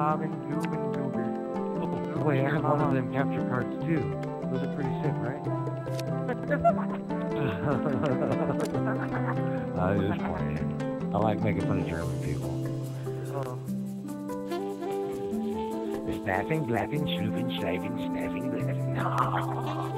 Bobbin, Goobin, Goober. Wait, I have one of them capture cards too. Those are pretty sick, right? I was just playing. I like making fun of German people. Snapping, blapping, shooting, shaving, snapping, blapping.